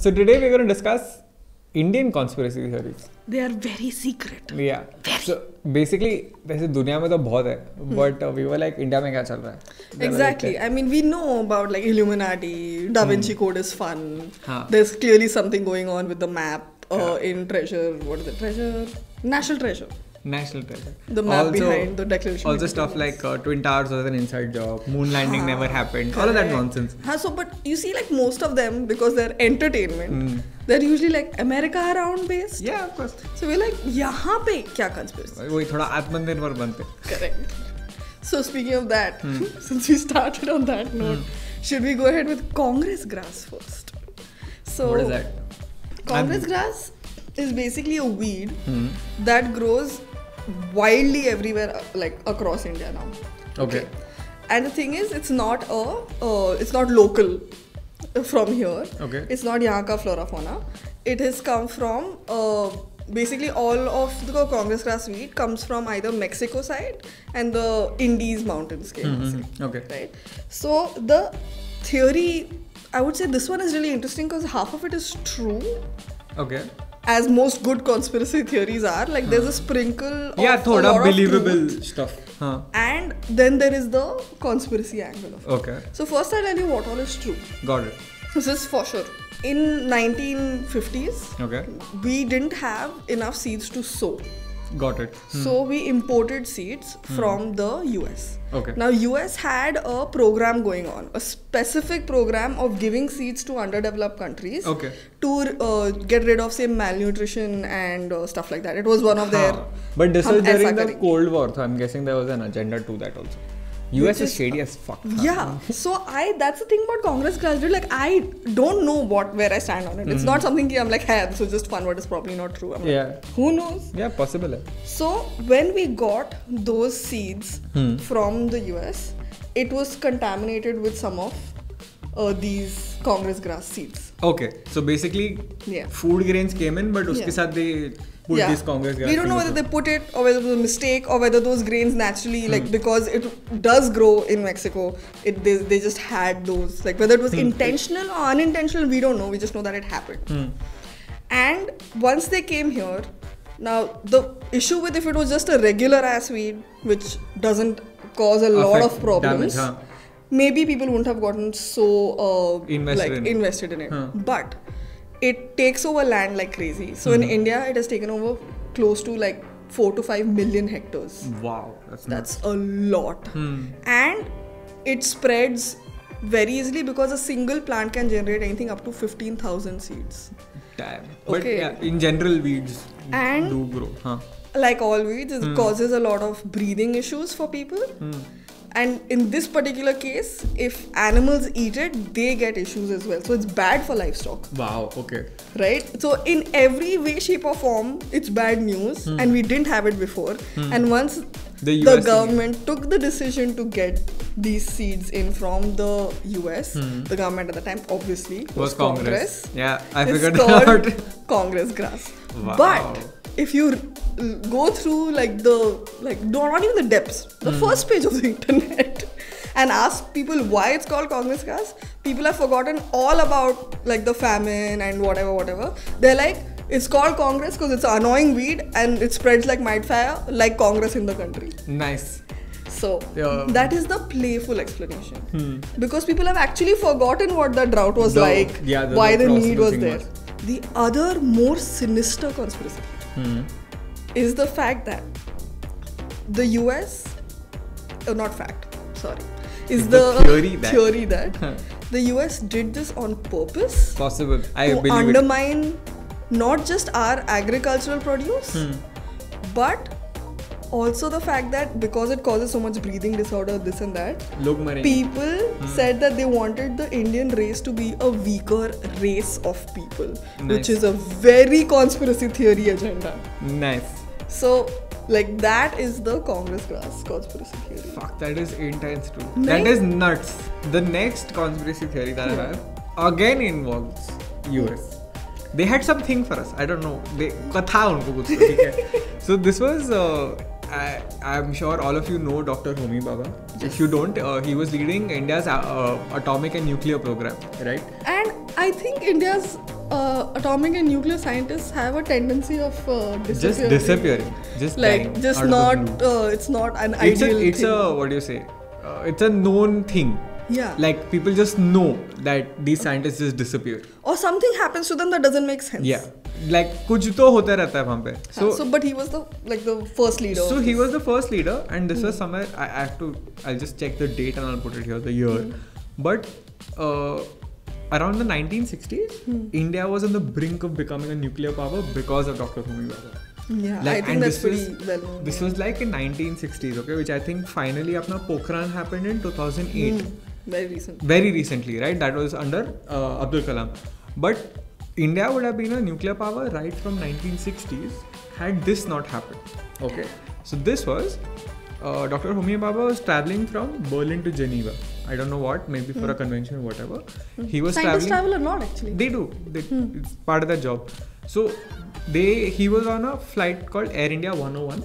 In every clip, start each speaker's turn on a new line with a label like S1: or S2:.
S1: So today we're going to discuss Indian conspiracy theories.
S2: They are very secret.
S1: Yeah. So basically, वैसे दुनिया में तो बहुत है, but we were like India में क्या चल रहा है?
S2: Exactly. I mean, we know about like Illuminati, Da Vinci Code is fun. There's clearly something going on with the map in Treasure. What is it? Treasure? National Treasure.
S1: National Treasure.
S2: The map behind the Declaration.
S1: Also stuff like Twin Towers was an inside job, moon landing never happened, all of that nonsense.
S2: So but you see like most of them, because they're entertainment, they're usually like America around based.
S1: Yeah, of course.
S2: So we're like, यहाँ पे क्या conspiracy?
S1: वही थोड़ा आत्मनिर्भर बनते.
S2: Correct. So speaking of that, since we started on that note, should we go ahead with Congress grass first? So
S1: what is that?
S2: Congress grass is basically a weed that grows wildly everywhere, like across India now.
S1: Okay.
S2: And the thing is, it's not local from here.
S1: Okay.
S2: It's not यहाँ का flora fauna. It has come from basically all of the Congress grass weed comes from either Mexico side and the Indies mountains.
S1: Okay.
S2: Right. So the theory, I would say this one is really interesting because half of it is true.
S1: Okay.
S2: As most good conspiracy theories are, like there's a sprinkle of
S1: thoda
S2: a lot
S1: believable
S2: of
S1: stuff.
S2: And then there is the conspiracy angle of it.
S1: Okay.
S2: So first I'll tell you what all is true.
S1: Got it.
S2: This is for sure. In 1950s,
S1: Okay.
S2: we didn't have enough seeds to sow.
S1: Got it.
S2: So we imported seeds from the US.
S1: Okay.
S2: Now US had a program going on, a specific program of giving seeds to underdeveloped countries to get rid of say malnutrition and stuff like that. It was one of their
S1: But this was during the Cold War, so I'm guessing there was an agenda to that also. US is shady as fuck.
S2: Yeah. So that's the thing about Congress grass. Like I don't know where I stand on it. It's not something I'm like, hey, this is just fun, but it's probably not true. I'm like, who knows?
S1: Yeah, possible.
S2: So when we got those seeds from the US, it was contaminated with some of these Congress grass seeds.
S1: Okay. So basically, food grains came in, but uske साथ they put this Congress grass.
S2: We don't know whether they put it or whether it was a mistake or whether those grains naturally, like because it does grow in Mexico, they just had those. Like whether it was intentional or unintentional, we don't know. We just know that it happened. And once they came here, now the issue with if it was just a regular ass weed, which doesn't cause a lot of problems, maybe people wouldn't have gotten so invested in it. But it takes over land like crazy. So in India, it has taken over close to like 4 to 5 million hectares.
S1: Wow,
S2: that's a lot. And it spreads very easily because a single plant can generate anything up to 15,000 seeds.
S1: Damn. But yeah, in general, weeds do grow.
S2: Like all weeds, it causes a lot of breathing issues for people. And in this particular case, if animals eat it, they get issues as well. So it's bad for livestock.
S1: Wow, okay.
S2: Right? So in every way, shape or form, it's bad news. And we didn't have it before. And once the government took the decision to get these seeds in from the US, the government at the time obviously was Congress.
S1: Yeah, I figured
S2: out. Congress grass.
S1: Wow.
S2: But if you go through not even the depths, the first page of the internet and ask people why it's called Congress grass, people have forgotten all about like the famine and whatever. They're like, it's called Congress because it's an annoying weed and it spreads like wildfire, like Congress in the country.
S1: Nice.
S2: So that is the playful explanation. Because people have actually forgotten what the drought was why the need was there. The other more sinister conspiracy is the fact that the US, is the theory that the US did this on purpose.
S1: Possible.
S2: To undermine not just our agricultural produce, but also the fact that because it causes so much breathing disorder, this and that, people said that they wanted the Indian race to be a weaker race of people, which is a very conspiracy theory agenda.
S1: Nice.
S2: So, like that is the Congress grass conspiracy theory.
S1: Fuck, that is intense too. That is nuts. The next conspiracy theory that I have again involves US. They had something for us. I don't know. Katha unko kuch to, okay? So this was I'm sure all of you know Dr. Homi Bhabha. If you don't, he was leading India's atomic and nuclear program, right?
S2: And I think India's atomic and nuclear scientists have a tendency of
S1: Just disappearing. Just
S2: like
S1: dying
S2: just
S1: out of the
S2: not
S1: blue.
S2: it's not an
S1: It's
S2: ideal
S1: a
S2: thing.
S1: what do you say? It's a known thing.
S2: Yeah.
S1: Like people just know that these scientists just disappear.
S2: Or something happens to them that doesn't make sense.
S1: Yeah. Like कुछ तो होता रहता है वहाँ पे.
S2: So but he was the first leader.
S1: So
S2: of
S1: he
S2: this.
S1: was the first leader, and this was somewhere. I'll just check the date and I'll put it here, the year. But around the 1960s, India was on the brink of becoming a nuclear power because of Dr. Homi Bhabha.
S2: Yeah,
S1: Like,
S2: I think
S1: and
S2: that's
S1: this
S2: pretty well known.
S1: This was like in 1960s, okay, which I think finally apna Pokhran happened in 2008.
S2: Very recent.
S1: Very recently, right? That was under Abdul Kalam. But India would have been a nuclear power right from 1960s had this not happened. Okay, so this was Dr. Homi Bhabha was traveling from Berlin to Geneva. I don't know what, maybe for a convention or whatever. He was
S2: Scientists
S1: traveling.
S2: travel a lot actually.
S1: They do. It's part of their job. So he was on a flight called Air India 101,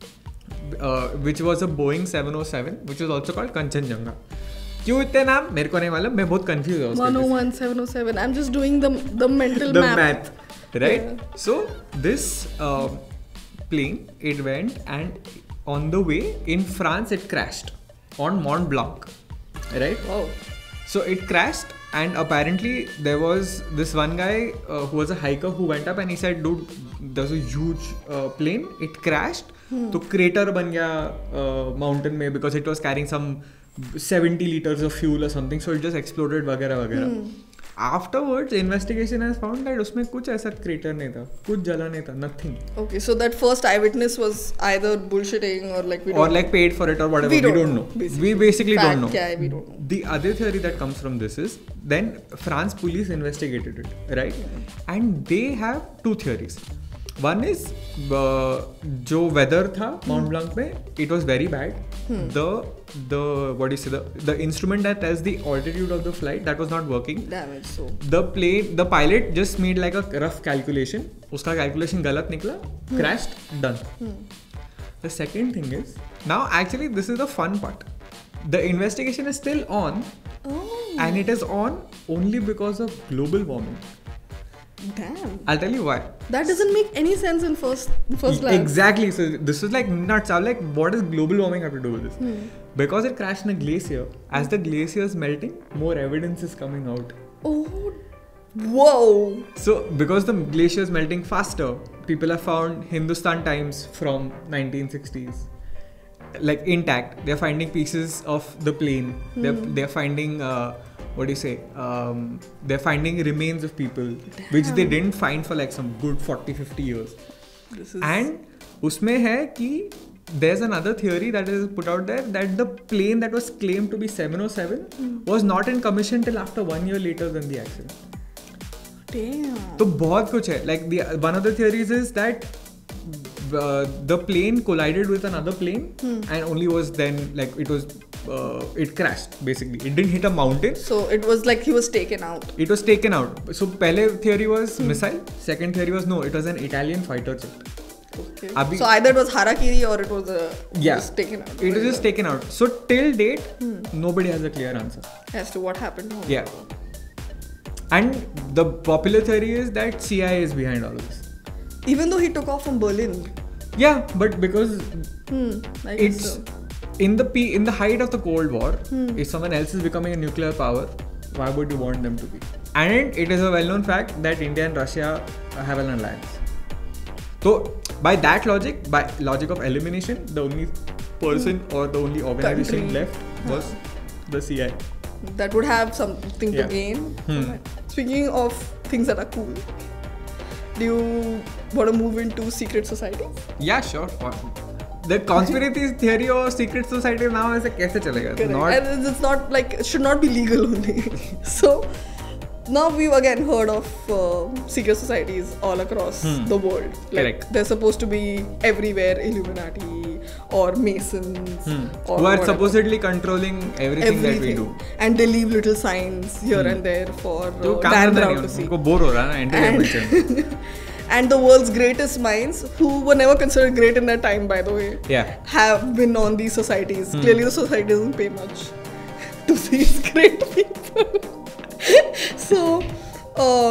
S1: which was a Boeing 707, which was also called Kanchenjunga. क्यों इतने नाम मेरे को नहीं मालूम, मैं बहुत confused हूँ उसके
S2: 101, 707. I'm just doing the mental
S1: the
S2: map.
S1: math, right?
S2: Yeah.
S1: So this plane, it went, and on the way in France it crashed on Mont Blanc, right?
S2: Wow.
S1: So it crashed, and apparently there was this one guy who was a hiker who went up and he said, dude, there's a huge plane, it crashed, तो crater बन गया mountain में because it was carrying some 70 liters of fuel or something, so it just exploded वगैरह वगैरह. Afterwards, investigation has found that उसमें कुछ ऐसा crater नहीं था, कुछ जला नहीं था, nothing.
S2: Okay, so that first eyewitness was either bullshitting or like we don't
S1: Or like paid for it or whatever.
S2: We don't
S1: know.
S2: basically.
S1: We basically
S2: Fact
S1: don't know.
S2: क्या है, we don't know.
S1: The other theory that comes from this is then France police investigated it, right? And they have two theories. One is जो weather था Mount Blanc में, it was very bad. The what do you say, the instrument that tells the altitude of the flight, that was not working.
S2: Damage. So
S1: The pilot just made like a rough calculation. उसका calculation गलत निकला, crashed, done. The second thing is, now actually this is the fun part. The investigation is still on, and it is on only because of global warming.
S2: damn.
S1: I'll tell you why.
S2: That doesn't make any sense in first glance.
S1: Exactly. So this is like nuts. I'm like, what does global warming have to do with this? Because it crashed in a glacier. As the glacier is melting, more evidence is coming out.
S2: Oh, whoa.
S1: So because the glacier is melting faster, people have found Hindustan Times from 1960s like intact. They're finding pieces of the plane. They're finding what do you say? They're finding remains of people which they didn't find for like some good 40-50 years.
S2: This is
S1: And उसमें है कि there's another theory that is put out there that the plane that was claimed to be 707 was not in commission till after 1 year later than the accident.
S2: damn.
S1: तो बहुत कुछ है. Like one of the theories is that the plane collided with another plane and only was then like it crashed basically. It didn't hit a mountain.
S2: So it was like he was taken out.
S1: It was taken out. So पहले theory was missile. Second theory was no, it was an Italian fighter jet.
S2: Okay.
S1: Abhi-
S2: So either it was harakiri or it was
S1: Yeah.
S2: just taken out.
S1: It was just taken out. So till date, nobody has a clear answer.
S2: As to what happened.
S1: Yeah. And the popular theory is that CIA is behind all of this.
S2: Even though he took off from Berlin.
S1: Yeah, but because
S2: I guess
S1: it's
S2: so.
S1: in the height of the Cold War, if someone else is becoming a nuclear power, why would you want them to be? And it is a well-known fact that India and Russia have an alliance. So by that logic, by logic of elimination, the only person or the only organization
S2: Country.
S1: left was the CIA.
S2: That would have something to
S1: Yeah.
S2: gain. from it. Speaking of things that are cool, do you want to move into secret societies?
S1: Yeah, sure. The conspiracy theory or secret society now ऐसे कैसे चलेगा?
S2: Correct.
S1: Not
S2: And it's not like it should not be legal only. So now we've again heard of secret societies all across the world. Like
S1: Correct.
S2: they're supposed to be everywhere, Illuminati or Masons or
S1: who are
S2: whatever.
S1: supposedly controlling everything that we do.
S2: And they leave little signs here and there for
S1: तो काम
S2: Dan
S1: करना
S2: Brown
S1: नहीं
S2: to see.
S1: उनको bore हो रहा है ना entertainment channel.
S2: And the world's greatest minds, who were never considered great in their time, by the way,
S1: Yeah.
S2: have been on these societies. Clearly, the society doesn't pay much to these great people. So,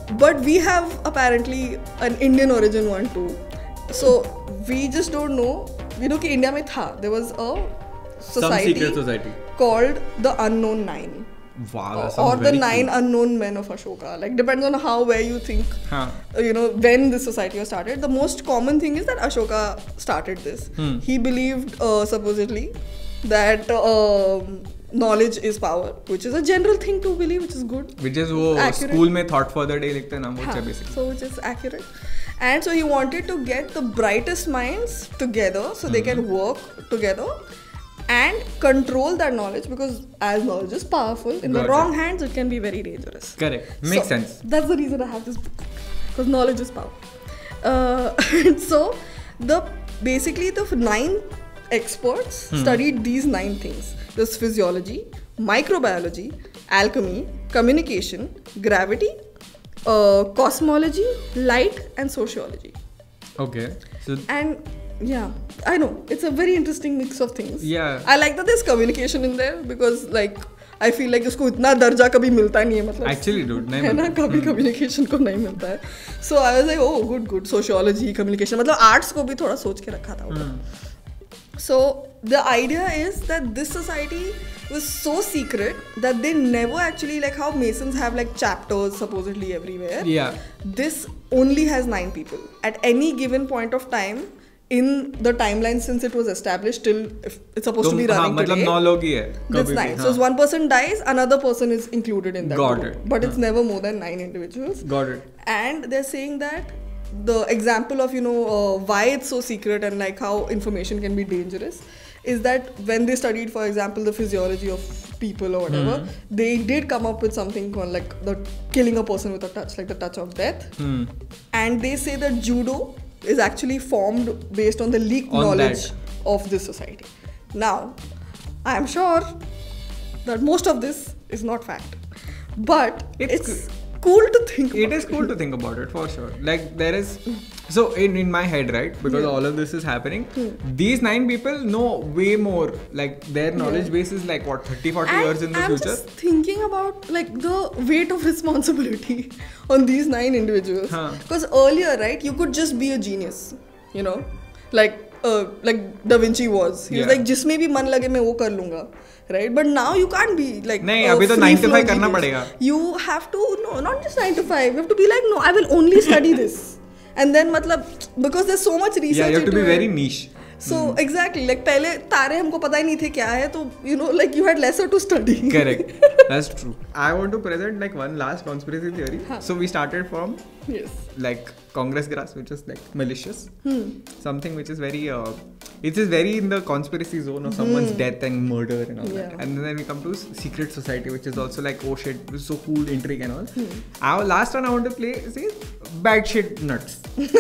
S2: but we have apparently an Indian origin one too. So we just don't know. We know कि India में था. There was a
S1: Some secret society
S2: called the Unknown Nine.
S1: Wow, that
S2: Or
S1: sounds
S2: the
S1: very
S2: Nine
S1: cool.
S2: Unknown Men of Ashoka. Like depends on where you think.
S1: Huh.
S2: When this society was started. The most common thing is that Ashoka started this. He believed supposedly that knowledge is power, which is a general thing to believe, which is good.
S1: Which is वो
S2: Accurate.
S1: School में thought for the day लिखते हैं ना वो basically.
S2: So which is accurate. And so he wanted to get the brightest minds together so they can work together and control that knowledge, because as knowledge is powerful, in the
S1: Got
S2: wrong
S1: it.
S2: hands it can be very dangerous.
S1: Correct. Makes sense.
S2: That's the reason I have this book, because knowledge is power. So basically the 9 experts studied these 9 things. There's physiology, microbiology, alchemy, communication, gravity, cosmology, light, and sociology.
S1: Okay. So
S2: And yeah, I know it's a very interesting mix of things.
S1: Yeah.
S2: I like that there's communication in there, because like I feel like उसको इतना दर्जा कभी मिलता नहीं है, मतलब
S1: actually dude नहीं
S2: है ना,
S1: मतलब
S2: कभी communication को नहीं मिलता है. So I was like, oh good sociology, communication, मतलब arts को भी थोड़ा सोच के रखा था ऊपर. So the idea is that this society was so secret that they never actually, like how Masons have like chapters supposedly everywhere.
S1: Yeah.
S2: This only has 9 people at any given point of time in the timeline since it was established till if it's supposed to be
S1: हाँ
S2: running
S1: मतलब
S2: today.
S1: 9 लोग ही है
S2: That's
S1: कभी
S2: 9.
S1: भी,
S2: So if
S1: हाँ.
S2: one person dies, another person is included in that
S1: Got
S2: group.
S1: it.
S2: But it's never more than 9 individuals.
S1: Got it.
S2: And they're saying that the example of why it's so secret and like how information can be dangerous is that when they studied, for example, the physiology of people or whatever, they did come up with something called like the killing a person with a touch, like the touch of death. And they say that judo is actually formed based on the leaked
S1: On
S2: knowledge
S1: that.
S2: of this society. Now, I am sure that most of this is not fact, but it's cool to think about.
S1: It is cool to think about it for sure. Like there is, so in my head, right, because all of this is happening, these 9 people know way more. Like their knowledge base is like what, 30-40 years in the
S2: I'm
S1: future.
S2: just thinking about like the weight of responsibility on these 9 individuals. Because earlier, right, you could just be a genius, like Da Vinci was. He was like, जिसमें भी मन लगे मैं वो कर लूँगा. Right, but now you can't be like.
S1: नहीं अभी तो 9 to 5 करना पड़ेगा.
S2: You have to not just 9 to 5. You have to be like, no, I will only study this, and then मतलब because there's so much research.
S1: Yeah, you have to be
S2: into
S1: very
S2: it.
S1: niche.
S2: So exactly, like पहले तारे हमको पता ही नहीं थे क्या है, तो like you had lesser to study.
S1: Correct. That's true. I want to present like one last conspiracy theory. So we started from like Congress grass, which is like malicious. Something which is very it is very in the conspiracy zone of someone's death and murder and all that. And then we come to secret society, which is also like, oh shit, this is so cool, intrigue and all. Our last one I want to play is bad shit nuts.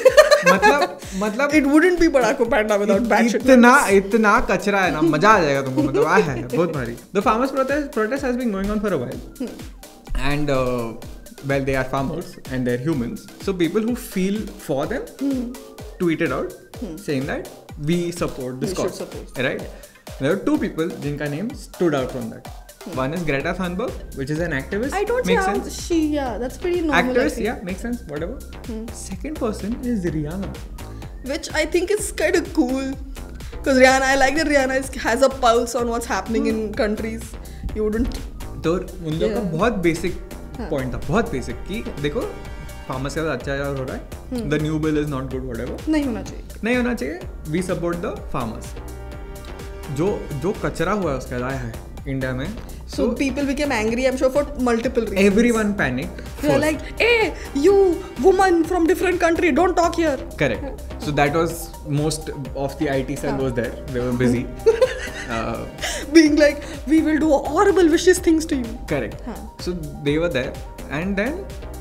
S1: मतलब
S2: it wouldn't be Barack Panda without bad shit.
S1: इतना कचरा है ना, मजा आ जाएगा तुमको, मतलब है बहुत भारी. The farmers protest has been going on for a while, and well, they are farmers and they're humans, so people who feel for them tweeted out saying that we support this cause, right? There are 2 people jinka name stood out from that. One is Greta Thunberg, which is an activist.
S2: I don't
S1: makes
S2: see how
S1: sense.
S2: that's pretty normal.
S1: Activist, yeah, makes sense, whatever. Second person is Rihanna,
S2: which I think is kind of cool, because Rihanna, I like that Rihanna has a pulse on what's happening in countries. You wouldn't.
S1: तो उन लोगों का बहुत basic point था, बहुत basic, कि देखो farmers का अत्याचार हो रहा है, the new bill is not good, whatever,
S2: नहीं होना चाहिए, वी सपोर्ट द फार्मर्स. जो कचरा हुआ है उसका लाया है इंडिया में. So people became angry, I'm sure, for multiple reasons.
S1: Everyone panicked.
S2: They're like, hey, you woman from different country, don't talk here.
S1: Correct. So that was most of the IT cell was there. They were busy.
S2: Being like, we will do horrible vicious things to you.
S1: Correct. So they were there, and then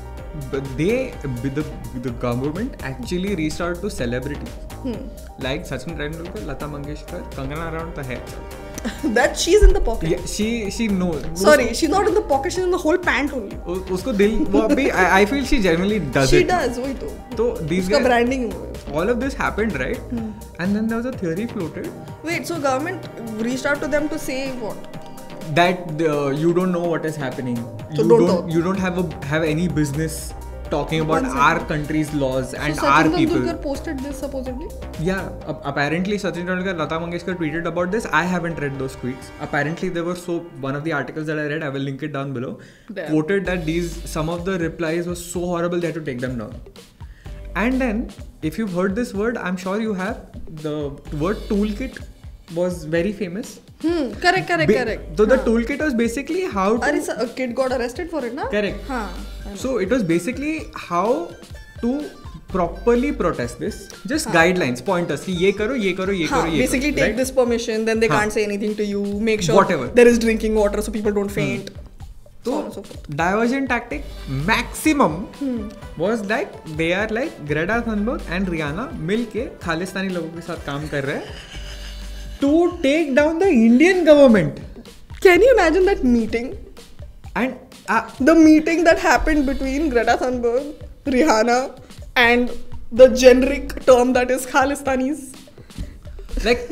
S1: the government actually reached out to celebrities. Like Sachin Tendulkar, Lata Mangeshkar, Kangana Ranaut तो है.
S2: That she's in the pocket.
S1: Yeah, she knows.
S2: Sorry, she's not in the pocket, she's in the whole pant only.
S1: उसको दिल वो अभी I feel she genuinely does
S2: she
S1: it.
S2: She does, वही तो.
S1: तो these
S2: उसका
S1: guys,
S2: branding.
S1: all of this happened, right? And then there was a theory floated.
S2: Wait, so government reached out to them to say what?
S1: That you don't know what is happening.
S2: So you don't
S1: have any business talking about
S2: One
S1: our
S2: second.
S1: country's laws and
S2: So
S1: our
S2: Sachin
S1: people.
S2: Tendulkar posted this supposedly.
S1: Yeah, apparently Sachin Tendulkar, Lata Mangeshkar tweeted about this. I haven't read those tweets. Apparently they were one of the articles that I read, I will link it down below,
S2: Damn.
S1: quoted that some of the replies were so horrible they had to take them down. And then, if you've heard this word, I'm sure you have, the word toolkit was very famous.
S2: Correct.
S1: So the toolkit was basically how to...
S2: Arey, a kid got arrested for it, na?
S1: Correct.
S2: Haan.
S1: So it was basically how to properly protest this. Just guidelines, pointers. Ki ye karo, ye karo, ye karo, ye
S2: Basically,
S1: karo,
S2: take
S1: right?
S2: this permission, then they can't say anything to you. Make sure
S1: Whatever.
S2: there is drinking water so people don't faint. So on and so
S1: So
S2: forth.
S1: diversion tactic maximum was like they are like Greta Thunberg and Rihanna मिलके खालिस्तानी लोगों के साथ काम कर रहे हैं to take down the Indian government.
S2: Can you imagine that meeting?
S1: And
S2: The meeting that happened between Greta Thunberg, Rihanna, and the generic term that is Khalistanis.
S1: like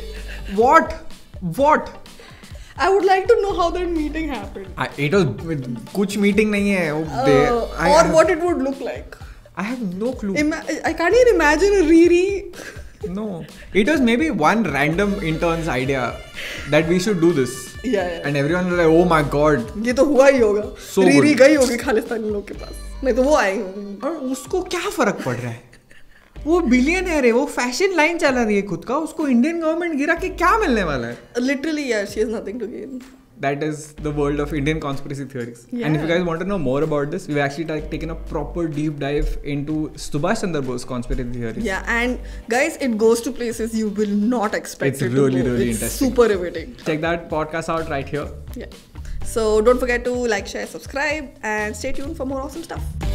S1: what?
S2: I would like to know how that meeting happened.
S1: It was कुछ meeting नहीं है.
S2: Or what it would look like.
S1: I have no clue.
S2: I can't even imagine Riri.
S1: No, it was maybe one random intern's idea that we should do this.
S2: Yeah.
S1: And everyone was like, oh my god.
S2: ये तो हुआ ही होगा.
S1: So
S2: really
S1: good.
S2: गई होगी खालिस्तानी लोग के पास. नहीं तो वो आएंगे.
S1: और उसको क्या फर्क पड़ रहा है? वो बिलियनर है, वो फैशन लाइन चला रही है खुद का, उसको इंडियन गवर्नमेंट गिरा के क्या मिलने वाला है?
S2: Literally, yeah, she has nothing to gain.
S1: That is the world of Indian conspiracy theories.
S2: Yeah.
S1: And if you guys want to know more about this, we've actually taken a proper deep dive into Subhash Chandra Bose conspiracy theories.
S2: Yeah, and guys, it goes to places you will not expect
S1: It's
S2: it
S1: really,
S2: to go.
S1: really
S2: It's
S1: interesting.
S2: super riveting.
S1: Check that podcast out right here.
S2: Yeah. So don't forget to like, share, subscribe, and stay tuned for more awesome stuff.